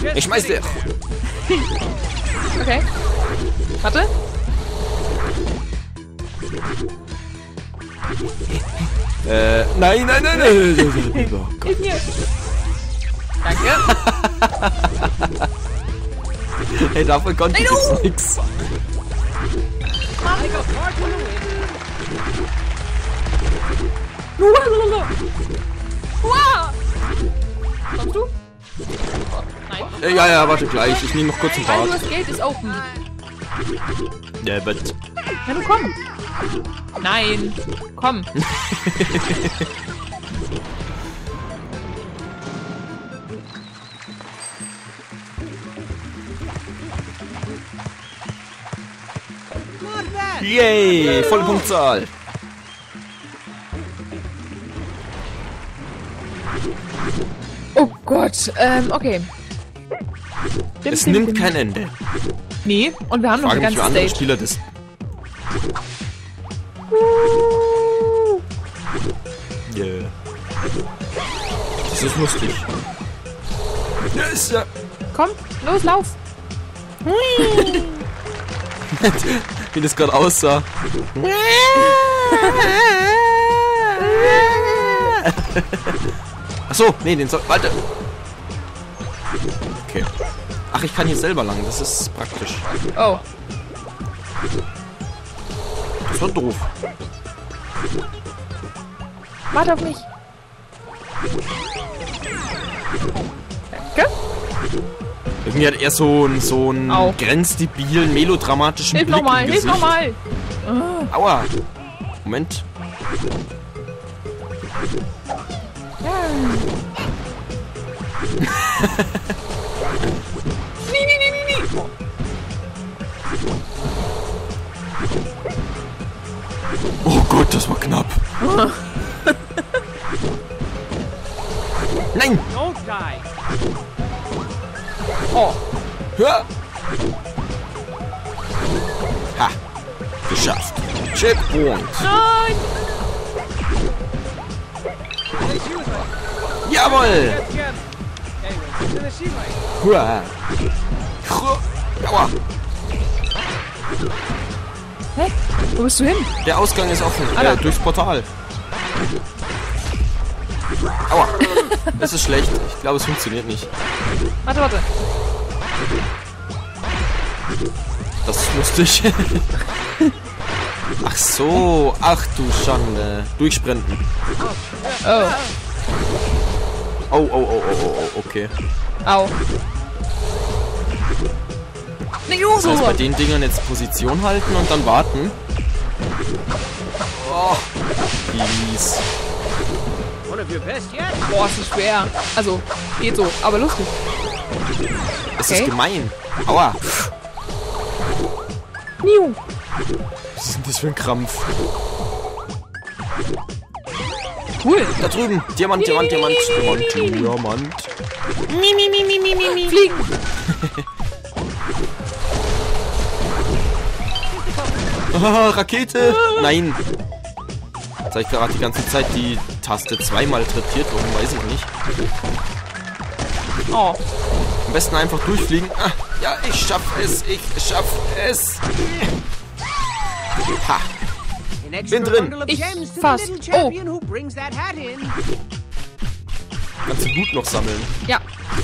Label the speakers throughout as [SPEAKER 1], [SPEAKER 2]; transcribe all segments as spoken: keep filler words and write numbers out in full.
[SPEAKER 1] Ich schmeiß dir.
[SPEAKER 2] Okay. Warte.
[SPEAKER 1] Äh, nein, nein, nein, nein. Oh Gott.
[SPEAKER 2] Hilf mir. Danke.
[SPEAKER 1] Hey, davon konnte ich jetzt nix.
[SPEAKER 2] Kommst du? Nein.
[SPEAKER 1] Äh, ja, ja, warte gleich. Ich nehme noch kurz ein
[SPEAKER 2] Nein, du
[SPEAKER 1] Bad.
[SPEAKER 2] hast Geld, ist open.
[SPEAKER 1] Ja, but.
[SPEAKER 2] Ja, du komm. Nein. Komm.
[SPEAKER 1] Yay, volle Punktzahl.
[SPEAKER 2] Oh Gott. Ähm, okay. Dim,
[SPEAKER 1] Es
[SPEAKER 2] dim,
[SPEAKER 1] nimmt
[SPEAKER 2] dim.
[SPEAKER 1] kein Ende.
[SPEAKER 2] Nee, und wir haben noch
[SPEAKER 1] Frage
[SPEAKER 2] eine
[SPEAKER 1] mich, wie
[SPEAKER 2] ganze
[SPEAKER 1] andere
[SPEAKER 2] Stage.
[SPEAKER 1] Spieler das. Yeah. Das ist lustig. Ja, ist ja.
[SPEAKER 2] Komm, los, lauf.
[SPEAKER 1] Wie das gerade aussah. Achso, nee, den soll. Warte. Okay. Ach, ich kann hier selber lang. Das ist praktisch.
[SPEAKER 2] Oh.
[SPEAKER 1] Das war doof.
[SPEAKER 2] Warte auf mich. Danke.
[SPEAKER 1] Irgendwie hat er so einen so einen
[SPEAKER 2] Au.
[SPEAKER 1] grenzdebilen, melodramatischen
[SPEAKER 2] Hilf
[SPEAKER 1] Blick
[SPEAKER 2] nochmal,
[SPEAKER 1] im
[SPEAKER 2] hilf
[SPEAKER 1] Gesicht.
[SPEAKER 2] nochmal.
[SPEAKER 1] Aua. Moment.
[SPEAKER 2] Nee, nee, nee, nee, nee.
[SPEAKER 1] Oh Gott, das war knapp. Nein!
[SPEAKER 3] Don't die.
[SPEAKER 2] Oh.
[SPEAKER 1] Hör! Ha! Geschafft. Checkpoint.
[SPEAKER 2] Nein.
[SPEAKER 1] Jawohl!
[SPEAKER 3] Get Jim. Anyway, finish she like.
[SPEAKER 1] Hua. Hua. Aua.
[SPEAKER 2] Hä? Wo bist du hin?
[SPEAKER 1] Der Ausgang ist offen.
[SPEAKER 2] Ah, da.
[SPEAKER 1] Äh, durchs Portal. Aua. Das ist schlecht. Ich glaube, es funktioniert nicht.
[SPEAKER 2] Warte, warte.
[SPEAKER 1] Das ist lustig. Ach so. Ach du Schande. Durchsprinten.
[SPEAKER 2] Oh.
[SPEAKER 1] Oh, oh, oh, oh, oh, oh. Okay.
[SPEAKER 2] Au. Ne,
[SPEAKER 1] Das heißt, bei den Dingern jetzt Position halten und dann warten. Oh, wie mies.
[SPEAKER 3] One of your best yet.
[SPEAKER 2] Boah, ist das schwer. Also, geht so, aber lustig.
[SPEAKER 1] Das
[SPEAKER 2] Okay.
[SPEAKER 1] ist gemein. Aua.
[SPEAKER 2] Niu.
[SPEAKER 1] Was ist denn das für ein Krampf?
[SPEAKER 2] Cool.
[SPEAKER 1] Da drüben. Diamant, Diamant, Diamant, Diamant, Diamant.
[SPEAKER 2] Mi, mi, mi, mi, mi, mi, mi. Fliegen.
[SPEAKER 1] Ah, Rakete. Nein. Jetzt habe ich gerade die ganze Zeit die Taste zweimal trittiert. Warum, weiß ich nicht.
[SPEAKER 2] Oh.
[SPEAKER 1] Am besten einfach durchfliegen. Ah, ja, ich schaff es. Ich schaff es. Ha.
[SPEAKER 3] An extra
[SPEAKER 1] Bin drin.
[SPEAKER 3] bundle of
[SPEAKER 2] Ich
[SPEAKER 3] gems to the
[SPEAKER 2] fast.
[SPEAKER 3] little champion who brings that hat in.
[SPEAKER 1] Kannst du gut noch sammeln.
[SPEAKER 2] Ja.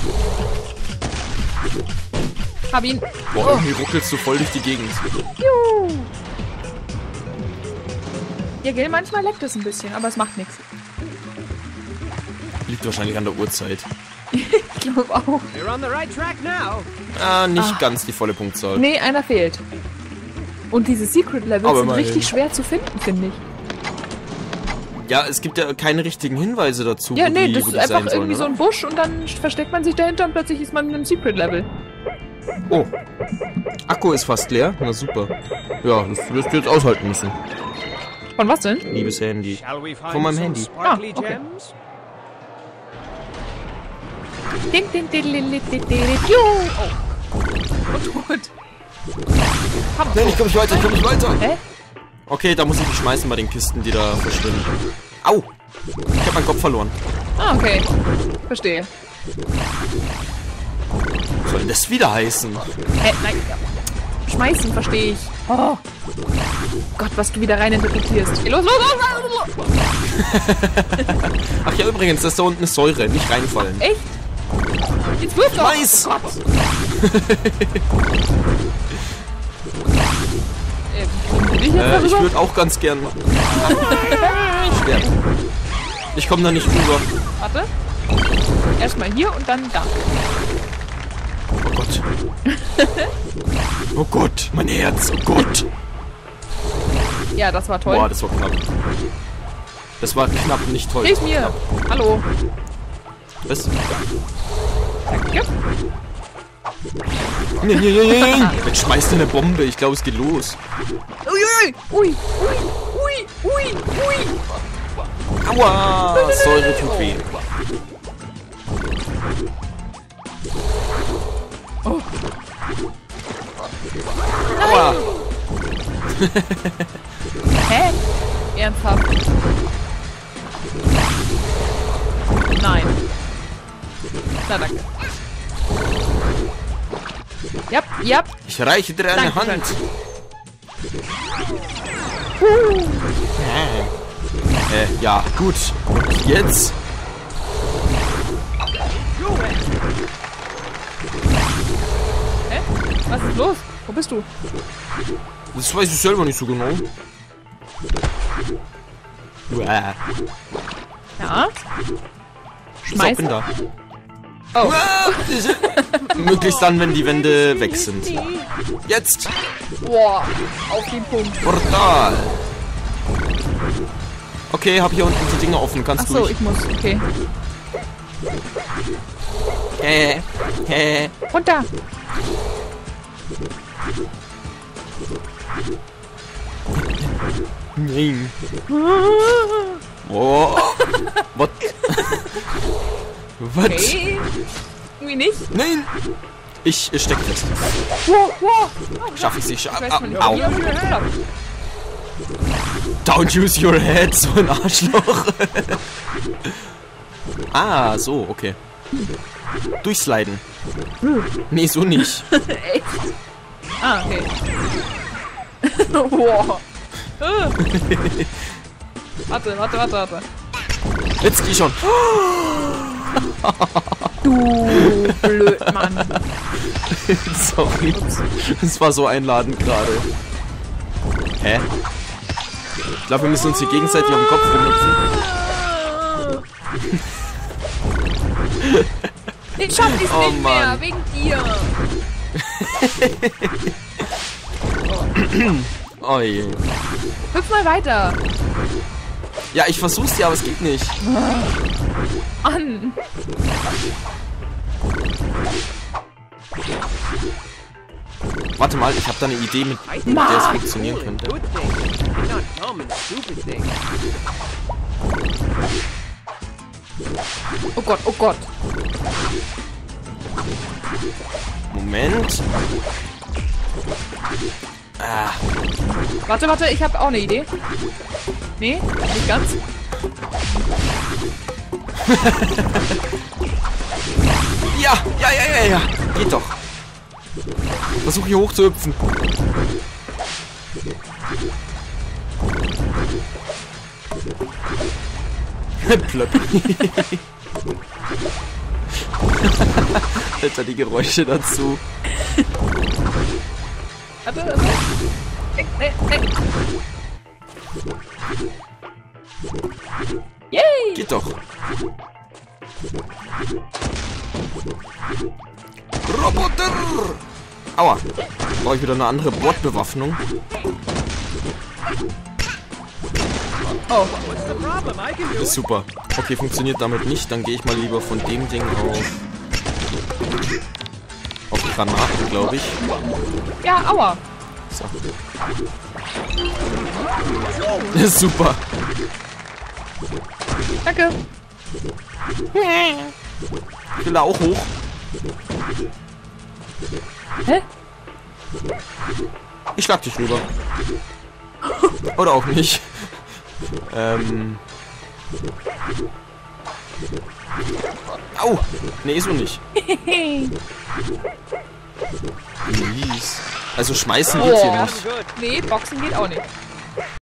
[SPEAKER 2] Hab ihn.
[SPEAKER 1] Boah,
[SPEAKER 2] Oh.
[SPEAKER 1] irgendwie ruckelst du voll durch die Gegend.
[SPEAKER 2] Juhu. Ja, gell, manchmal leckt es ein bisschen, aber es macht nichts.
[SPEAKER 1] Liegt wahrscheinlich an der Uhrzeit.
[SPEAKER 2] Ich glaube auch.
[SPEAKER 3] You're on the right track now.
[SPEAKER 1] Ah, nicht
[SPEAKER 2] Ah.
[SPEAKER 1] ganz die volle Punktzahl.
[SPEAKER 2] Nee, einer fehlt. Und diese Secret Levels
[SPEAKER 1] Aber
[SPEAKER 2] sind
[SPEAKER 1] immerhin.
[SPEAKER 2] richtig schwer zu finden, finde ich.
[SPEAKER 1] Ja, es gibt ja keine richtigen Hinweise dazu,
[SPEAKER 2] Ja,
[SPEAKER 1] wo
[SPEAKER 2] nee,
[SPEAKER 1] die,
[SPEAKER 2] das
[SPEAKER 1] wo
[SPEAKER 2] ist
[SPEAKER 1] die
[SPEAKER 2] einfach
[SPEAKER 1] sein sollen,
[SPEAKER 2] irgendwie so
[SPEAKER 1] oder?
[SPEAKER 2] ein Busch und dann versteckt man sich dahinter und plötzlich ist man in einem Secret Level.
[SPEAKER 1] Oh. Akku ist fast leer. Na super. Ja, das wirst du jetzt aushalten müssen.
[SPEAKER 2] Von was denn?
[SPEAKER 1] Liebes Handy.
[SPEAKER 3] Shall we find
[SPEAKER 1] Von meinem
[SPEAKER 3] some
[SPEAKER 1] Handy.
[SPEAKER 3] sparkly
[SPEAKER 2] Ah, okay.
[SPEAKER 3] gems?
[SPEAKER 2] Ding, ding, ding, ding, ding, ding, ding. Juhu. Oh. Gut, gut. Hammer.
[SPEAKER 1] Nein, ich komm nicht weiter, ich komm nicht weiter.
[SPEAKER 2] Hä?
[SPEAKER 1] Okay, da muss ich mich schmeißen bei den Kisten, die da verschwinden. Au! Ich hab meinen Kopf verloren.
[SPEAKER 2] Ah, okay. Verstehe.
[SPEAKER 1] soll denn das wieder heißen?
[SPEAKER 2] Hä, nein. Schmeißen, verstehe ich. Oh. Gott, was du wieder rein interpretierst. Geh los, los, los, los, los.
[SPEAKER 1] Ach ja, übrigens, das ist da unten eine Säure. Nicht reinfallen.
[SPEAKER 2] Echt? Jetzt wirf doch.
[SPEAKER 1] Schmeiß!
[SPEAKER 2] Oh Gott. äh, bin ich jetzt
[SPEAKER 1] Äh, ich
[SPEAKER 2] darüber?
[SPEAKER 1] würde auch ganz gern... Schwert. Ich komme da nicht rüber.
[SPEAKER 2] Warte. Erstmal hier und dann da.
[SPEAKER 1] Oh Gott. Oh Gott, mein Herz. Oh Gott.
[SPEAKER 2] Ja, das war toll.
[SPEAKER 1] Boah, das war knapp. Das war knapp, nicht toll.
[SPEAKER 2] Hilf mir.
[SPEAKER 1] Knapp.
[SPEAKER 2] Hallo.
[SPEAKER 1] Was?
[SPEAKER 2] Danke.
[SPEAKER 1] Nee, nee, nee, nee. Jetzt schmeißt er eine Bombe. Ich glaube, es geht los.
[SPEAKER 2] Ui, ui, ui, ui, ui, ui.
[SPEAKER 1] Aua! Säure tut weh.
[SPEAKER 2] Oh.
[SPEAKER 1] Aua!
[SPEAKER 2] Hä? Ernsthaft? Nein. Na, danke. Jap, jap.
[SPEAKER 1] Ich reiche dir eine
[SPEAKER 2] Dankeschön.
[SPEAKER 1] Hand. Äh, ja, gut. Und jetzt?
[SPEAKER 2] Hä? Was ist los? Wo bist du?
[SPEAKER 1] Das weiß ich selber nicht so genau. Uah.
[SPEAKER 2] Ja?
[SPEAKER 1] So,
[SPEAKER 2] Schmeiß.
[SPEAKER 1] bin da.
[SPEAKER 2] Oh.
[SPEAKER 1] Uah. Möglichst dann, wenn die Wände weg sind. Jetzt!
[SPEAKER 2] Boah, auf den Punkt.
[SPEAKER 1] Portal! Okay, hab hier unten die Dinger offen. Kannst du
[SPEAKER 2] Achso,
[SPEAKER 1] durch.
[SPEAKER 2] ich muss. Okay.
[SPEAKER 1] Hä? Hä?
[SPEAKER 2] Runter.
[SPEAKER 1] Nein. Oh. What? Was?
[SPEAKER 2] Okay. Irgendwie nicht.
[SPEAKER 1] Nein! Ich steck fest.
[SPEAKER 2] Wow, wow.
[SPEAKER 1] Schaff ich nicht.
[SPEAKER 2] Ich
[SPEAKER 1] Au,
[SPEAKER 2] weiß
[SPEAKER 1] au,
[SPEAKER 2] noch nicht,
[SPEAKER 1] au.
[SPEAKER 2] wie, aber ich hab's geschafft.
[SPEAKER 1] Don't use your head, so ein Arschloch. Ah, so, okay. Durchsliden. Nee, so nicht.
[SPEAKER 2] Echt? Ah, okay. Wow. Äh. Warte, warte, warte, warte.
[SPEAKER 1] Jetzt geh schon.
[SPEAKER 2] Du Blödmann.
[SPEAKER 1] Sorry. Das war so einladend gerade. Hä? Ich glaube, wir müssen uns hier gegenseitig auf den Kopf rumhüpfen.
[SPEAKER 2] Den schaff ich
[SPEAKER 1] Oh,
[SPEAKER 2] nicht mehr,
[SPEAKER 1] Mann.
[SPEAKER 2] wegen dir.
[SPEAKER 1] Oh je.
[SPEAKER 2] Hüpf mal weiter.
[SPEAKER 1] Ja, ich versuch's ja, aber es geht nicht.
[SPEAKER 2] An.
[SPEAKER 1] Warte mal, ich habe da eine Idee, mit
[SPEAKER 3] I think
[SPEAKER 1] mit der es
[SPEAKER 2] Mann.
[SPEAKER 1] funktionieren
[SPEAKER 3] cool and
[SPEAKER 1] könnte.
[SPEAKER 3] good things, and not dumb and stupid things.
[SPEAKER 2] Oh Gott, oh Gott.
[SPEAKER 1] Moment. Ah,
[SPEAKER 2] Warte, warte, ich habe auch eine Idee. Nee, nicht ganz.
[SPEAKER 1] ja, ja, ja, ja, ja. Geht doch. Versuch hier hoch zu hüpfen. Plöpp. Alter, die Geräusche dazu.
[SPEAKER 2] Warte, warte. Hey, hey, hey. Yay!
[SPEAKER 1] Geht doch. Roboter! Aua. Brauche ich wieder eine andere Bordbewaffnung.
[SPEAKER 2] Oh,
[SPEAKER 3] What's the problem? I can do
[SPEAKER 1] Ist
[SPEAKER 3] it.
[SPEAKER 1] super. Okay, funktioniert damit nicht. Dann gehe ich mal lieber von dem Ding auf... Auf Granaten, glaube ich.
[SPEAKER 2] ja, aua.
[SPEAKER 1] So. Ist super.
[SPEAKER 2] Danke.
[SPEAKER 1] Ich will da auch hoch.
[SPEAKER 2] Hä?
[SPEAKER 1] Ich schlag dich rüber. Oder auch nicht. Ähm... Au! Nee, so nicht. Mies. Also schmeißen geht hier
[SPEAKER 2] Oh.
[SPEAKER 1] nicht.
[SPEAKER 3] Good.
[SPEAKER 2] Nee, Boxen geht auch nicht.